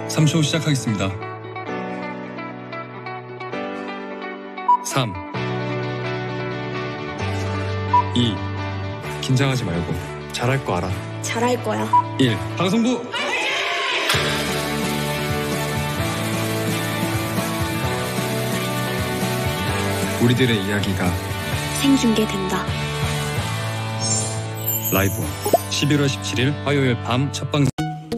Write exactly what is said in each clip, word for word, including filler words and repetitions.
삼 초 시작하겠습니다. 삼, 이, 긴장하지 말고 잘할 거 알아. 잘할 거야. 일, 방송부! 우리들의 이야기가 생중계된다. 라이브 십일월 십칠일 화요일 밤 첫 방송.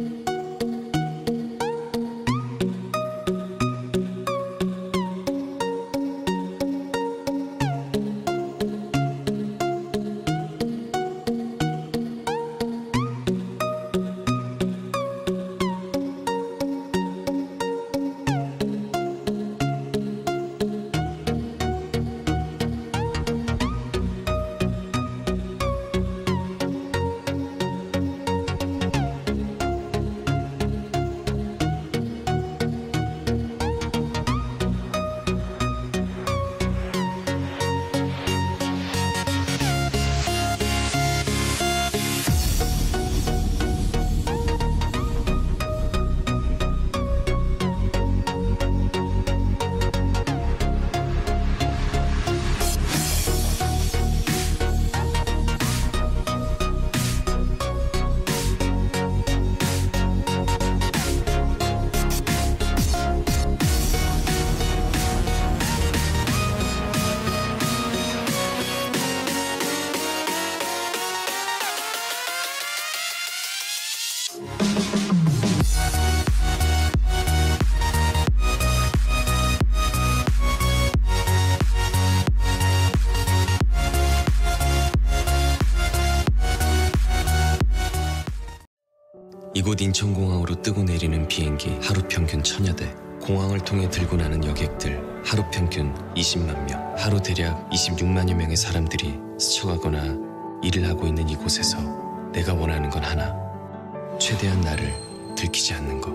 이곳 인천공항으로 뜨고 내리는 비행기 하루 평균 천여 대, 공항을 통해 들고 나는 여객들 하루 평균 이십만 명, 하루 대략 이십육만여 명의 사람들이 스쳐가거나 일을 하고 있는 이곳에서 내가 원하는 건 하나, 최대한 나를 들키지 않는 것.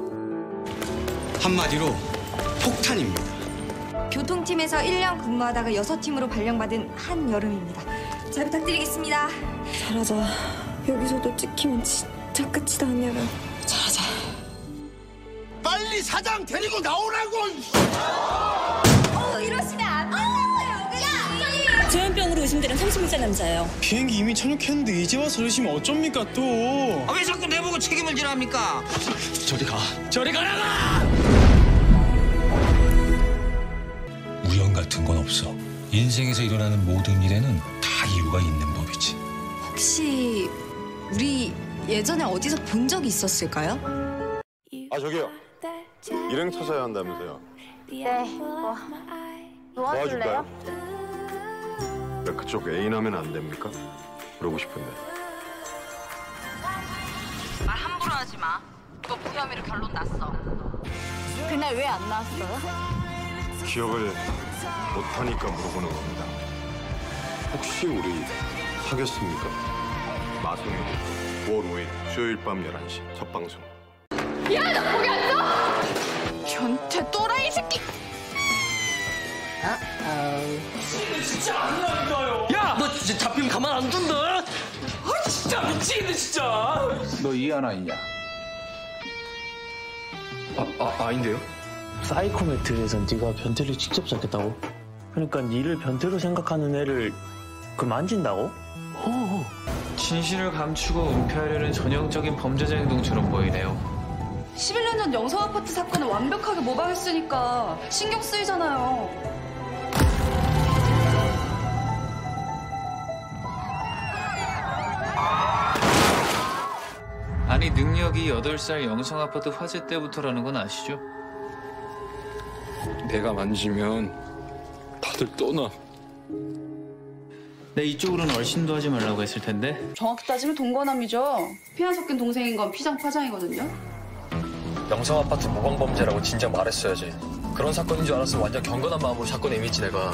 한마디로 폭탄입니다. 교통팀에서 일 년 근무하다가 여섯 팀으로 발령받은 한여름입니다. 잘 부탁드리겠습니다. 잘하자. 여기서도 찍히면 진짜 끝이다, 한여름. 잘하자. 빨리 사장 데리고 나오라고! 어, 이러시면 안 된다고요. 야! 조현병으로 의심되는 삼십일 세 남자예요. 비행기 이미 착륙했는데 이제 와서 그러시면 어쩝니까 또? 아, 왜 자꾸 내보고 책임을 지랍니까? 저리 가. 저리 가라가! 우연 같은 건 없어. 인생에서 일어나는 모든 일에는 다 이유가 있는 법이지. 혹시 우리 예전에 어디서 본 적이 있었을까요? 아, 저기요. 일행 찾아야 한다면서요. 네, 뭐 도와줄까요? 왜 그쪽 애인 하면 안 됩니까? 그러고 싶은데. 말 함부로 하지 마. 너 무혐의로 결론 났어. 그날 왜 안 나왔어요? 기억을 못하니까 물어보는 겁니다. 혹시 우리 사귀었습니까? 마성의 구월 오일 수요일 밤 열한 시 첫 방송. 야, 너 거기 앉아! 변태 또라이 새끼! 진짜 안 나온다요. 야, 너 진짜 잡히면 가만 안 둔다. 아, 진짜 미치겠네 진짜. 너 이 하나 있냐? 아, 아 아닌데요? 사이코메트리에선 네가 변태를 직접 잡겠다고? 그러니까 니를 변태로 생각하는 애를 그 만진다고? 어. 진실을 감추고 은폐하려는 전형적인 범죄자 행동처럼 보이네요. 십일 년 전 영성 아파트 사건을 완벽하게 모방했으니까 신경 쓰이잖아요. 아니, 능력이 여덟 살 영성 아파트 화재 때부터라는 건 아시죠? 내가 만지면 다들 떠나. 네, 이쪽으로는 얼씬도 하지 말라고 했을 텐데. 정확히 따지면 동거남이죠. 피안 섞인 동생인 건 피장파장이거든요. 영성 아파트 모방범죄라고 진작 말했어야지. 그런 사건인 줄 알았으면 완전 경건한 마음으로 사건에 임했지 내가.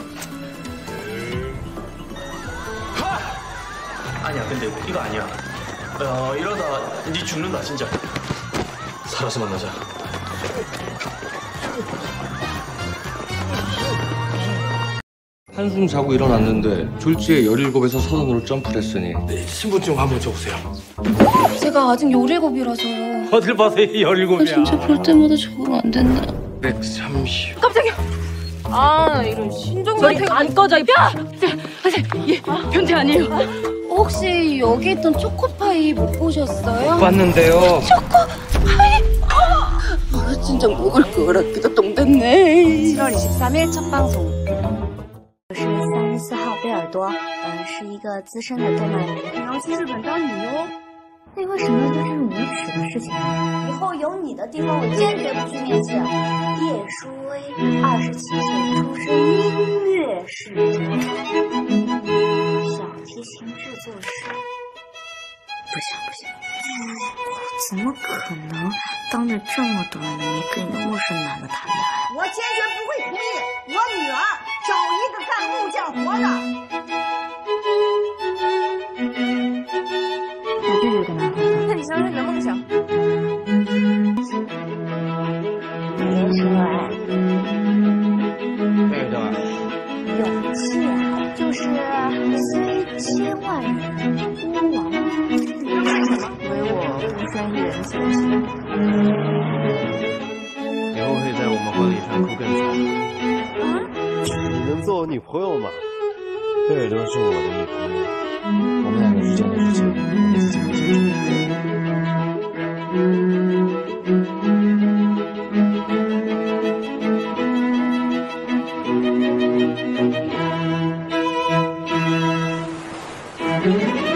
하! 아니야, 근데 이거 아니야. 야, 이러다 니 죽는다 진짜. 살아서 만나자. 한숨 자고 일어났는데 졸지에 열일곱에서 서른으로 점프를 했으니 신분증 한번 줘보세요. 제가 아직 열일곱이라서요. 어딜 봐서 열일곱이야. 진짜 볼 때마다 적응 안 된다. 백삼십. 깜짝이야. 아 이런 신종한테 안 꺼져 이 야! 선생님 얘 변태 아니에요. 혹시 여기 있던 초코파이 못 보셨어요? 봤는데요. 초코파이? 아 진짜 먹을 거 같기도 똥 됐네. 칠월 이십삼일 첫 방송. 我是三十四号贝尔多，嗯，是一个资深的动漫迷。你要去日本当女优，那为什么要做这种无耻的事情呢？以后有你的地方，我坚决不去面试。叶舒薇，二十七岁出身音乐世家，小提琴制作师。不行不行，怎么可能当着这么多人的面跟一个陌生男的谈恋爱？ 我坚决不会同意我女儿找一个干木匠活的。 我拒绝跟他合作。 那你想想你的梦想。 别说爱， 对的。 勇气啊，就是虽千万人孤王。唯我孤身一人前行。 以后会在我们婚礼上哭更惨。 你能做我女朋友吗？ 贝尔多是我的女朋友，我们两个之间的事情，我们自己会解决。 嗯